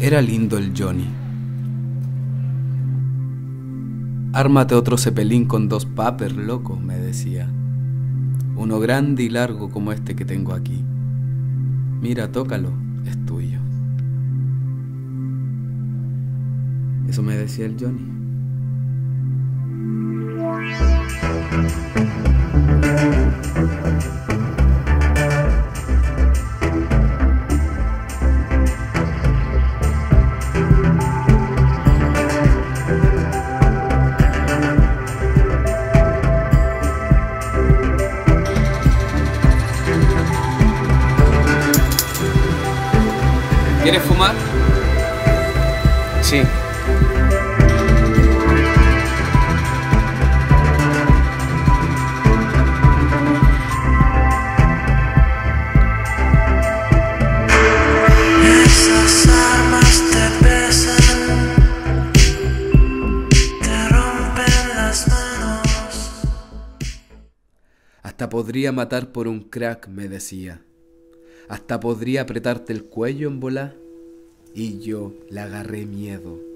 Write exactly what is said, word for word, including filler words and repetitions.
Era lindo el Johnny. Ármate otro cepelín con dos papers, loco, me decía. Uno grande y largo como este que tengo aquí. Mira, tócalo, es tuyo. Eso me decía el Johnny. ¿Quieres fumar? Sí. Esas armas te pesan, te rompen las manos. Hasta podría matar por un crack, me decía. Hasta podría apretarte el cuello en volá. Y yo le agarré miedo.